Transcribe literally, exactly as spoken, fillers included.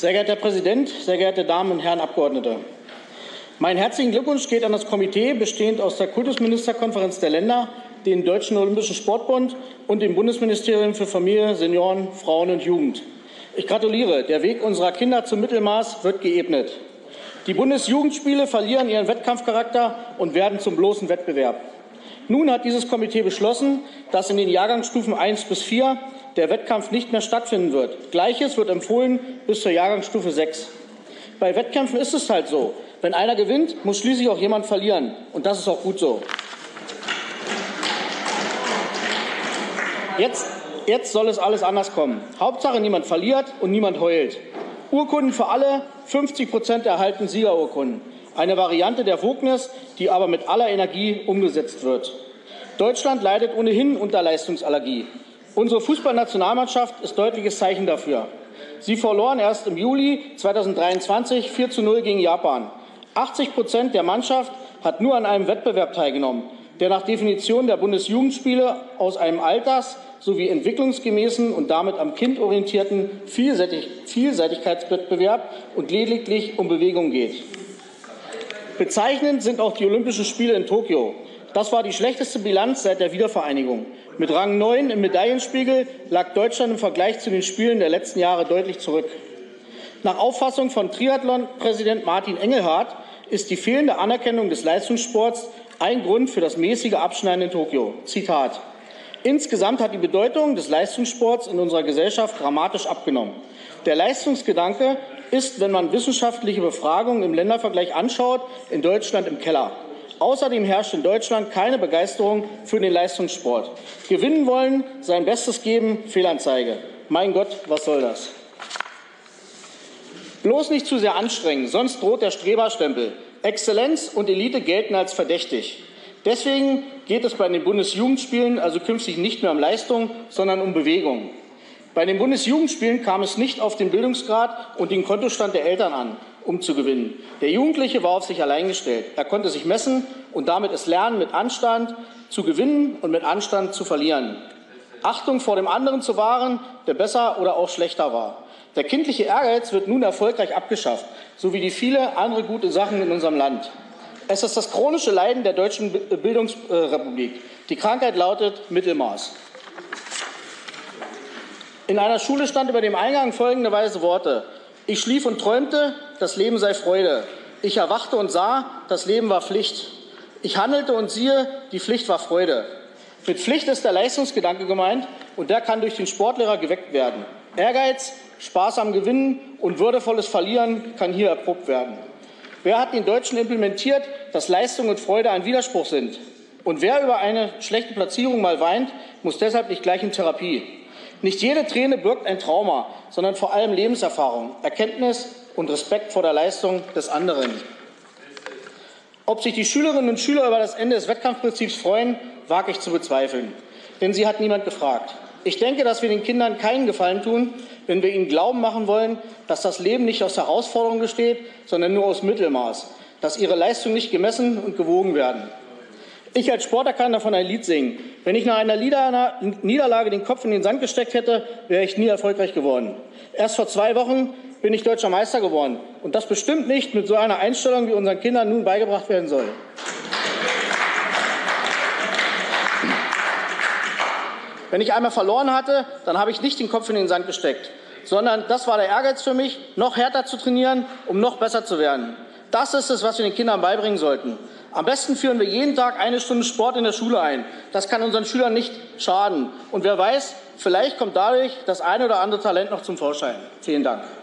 Sehr geehrter Herr Präsident, sehr geehrte Damen und Herren Abgeordnete! Mein herzlichen Glückwunsch geht an das Komitee, bestehend aus der Kultusministerkonferenz der Länder, dem Deutschen Olympischen Sportbund und dem Bundesministerium für Familie, Senioren, Frauen und Jugend. Ich gratuliere. Der Weg unserer Kinder zum Mittelmaß wird geebnet. Die Bundesjugendspiele verlieren ihren Wettkampfcharakter und werden zum bloßen Wettbewerb. Nun hat dieses Komitee beschlossen, dass in den Jahrgangsstufen eins bis vier der Wettkampf nicht mehr stattfinden wird. Gleiches wird empfohlen bis zur Jahrgangsstufe sechs. Bei Wettkämpfen ist es halt so. Wenn einer gewinnt, muss schließlich auch jemand verlieren. Und das ist auch gut so. Jetzt, jetzt soll es alles anders kommen. Hauptsache, niemand verliert und niemand heult. Urkunden für alle, fünfzig Prozent erhalten Siegerurkunden. Eine Variante der Wokeness, die aber mit aller Energie umgesetzt wird. Deutschland leidet ohnehin unter Leistungsallergie. Unsere Fußballnationalmannschaft ist deutliches Zeichen dafür. Sie verloren erst im Juli zweitausenddreiundzwanzig vier zu null gegen Japan. achtzig Prozent der Mannschaft hat nur an einem Wettbewerb teilgenommen, der nach Definition der Bundesjugendspiele aus einem alters- sowie entwicklungsgemäßen und damit am Kind orientierten Vielseitig- Vielseitigkeitswettbewerb und lediglich um Bewegung geht. Bezeichnend sind auch die Olympischen Spiele in Tokio. Das war die schlechteste Bilanz seit der Wiedervereinigung. Mit Rang neun im Medaillenspiegel lag Deutschland im Vergleich zu den Spielen der letzten Jahre deutlich zurück. Nach Auffassung von Triathlon-Präsident Martin Engelhardt ist die fehlende Anerkennung des Leistungssports ein Grund für das mäßige Abschneiden in Tokio. Zitat: Insgesamt hat die Bedeutung des Leistungssports in unserer Gesellschaft dramatisch abgenommen. Der Leistungsgedanke ist, wenn man wissenschaftliche Befragungen im Ländervergleich anschaut, in Deutschland im Keller. Außerdem herrscht in Deutschland keine Begeisterung für den Leistungssport. Gewinnen wollen, sein Bestes geben, Fehlanzeige. Mein Gott, was soll das? Bloß nicht zu sehr anstrengen, sonst droht der Streberstempel. Exzellenz und Elite gelten als verdächtig. Deswegen geht es bei den Bundesjugendspielen also künftig nicht mehr um Leistung, sondern um Bewegung. Bei den Bundesjugendspielen kam es nicht auf den Bildungsgrad und den Kontostand der Eltern an, um zu gewinnen. Der Jugendliche war auf sich allein gestellt. Er konnte sich messen und damit es lernen, mit Anstand zu gewinnen und mit Anstand zu verlieren. Achtung vor dem anderen zu wahren, der besser oder auch schlechter war. Der kindliche Ehrgeiz wird nun erfolgreich abgeschafft, sowie die viele andere gute Sachen in unserem Land. Es ist das chronische Leiden der Deutschen Bildungsrepublik. Die Krankheit lautet Mittelmaß. In einer Schule stand über dem Eingang folgende weise Worte: Ich schlief und träumte, das Leben sei Freude. Ich erwachte und sah, das Leben war Pflicht. Ich handelte und siehe, die Pflicht war Freude. Mit Pflicht ist der Leistungsgedanke gemeint, und der kann durch den Sportlehrer geweckt werden. Ehrgeiz, Spaß am Gewinnen und würdevolles Verlieren kann hier erprobt werden. Wer hat den Deutschen implementiert, dass Leistung und Freude ein Widerspruch sind? Und wer über eine schlechte Platzierung mal weint, muss deshalb nicht gleich in Therapie. Nicht jede Träne birgt ein Trauma, sondern vor allem Lebenserfahrung, Erkenntnis und Respekt vor der Leistung des anderen. Ob sich die Schülerinnen und Schüler über das Ende des Wettkampfprinzips freuen, wage ich zu bezweifeln. Denn sie hat niemand gefragt. Ich denke, dass wir den Kindern keinen Gefallen tun, wenn wir ihnen glauben machen wollen, dass das Leben nicht aus Herausforderungen besteht, sondern nur aus Mittelmaß, dass ihre Leistungen nicht gemessen und gewogen werden. Ich als Sportler kann davon ein Lied singen. Wenn ich nach einer Niederlage den Kopf in den Sand gesteckt hätte, wäre ich nie erfolgreich geworden. Erst vor zwei Wochen bin ich deutscher Meister geworden. Und das bestimmt nicht mit so einer Einstellung, wie unseren Kindern nun beigebracht werden soll. Wenn ich einmal verloren hatte, dann habe ich nicht den Kopf in den Sand gesteckt, sondern das war der Ehrgeiz für mich, noch härter zu trainieren, um noch besser zu werden. Das ist es, was wir den Kindern beibringen sollten. Am besten führen wir jeden Tag eine Stunde Sport in der Schule ein. Das kann unseren Schülern nicht schaden. Und wer weiß, vielleicht kommt dadurch das eine oder andere Talent noch zum Vorschein. Vielen Dank.